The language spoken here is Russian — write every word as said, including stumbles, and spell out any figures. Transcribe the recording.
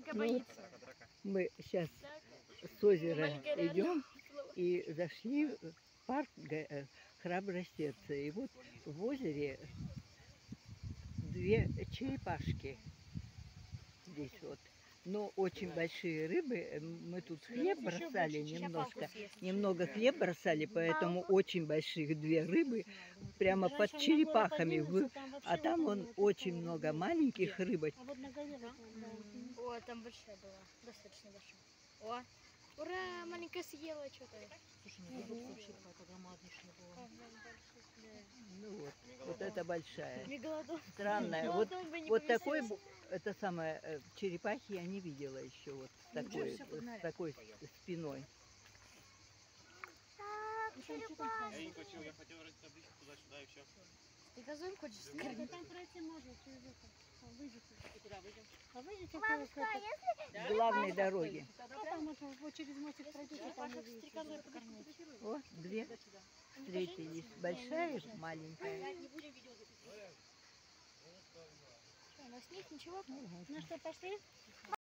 Маленькая Ну, боится. мы сейчас с озера идем и зашли в парк Га- э, Храброе сердце. И вот в озере две черепашки здесь вот. Но очень большие рыбы. Э, Мы тут хлеб бросали немножко. Немного хлеб бросали, поэтому очень больших две рыбы прямо под черепахами. вы- А там вон очень много маленьких рыбок. А вот на горе вот, да. О, там большая была. Достаточно большая. О, ура, маленькая съела что-то. Слушай, ну рыбок вообще какая-то громаднейшая была. Ну вот, вот это большая. Мегалодон. Странная. Вот, Мегалодон бы не вот такой, поместился. бу- это самое, э, черепахи я не видела еще вот с такой, с такой с- спиной. Я не хочу, я хотел ходить туда-сюда и все. Ты газон хочешь Нет, скорее? ну там пройти можно через это. А, выйдете. И куда выйдем? А выйдете в это. С главной дороги. А там вот, вот через мостик пройдете, там Паша, увидите. стрекозой фотографируй. О, две встретились. Большая и маленькая. Не будем видео записывать. Что, у нас нет ничего? Ну что, пошли?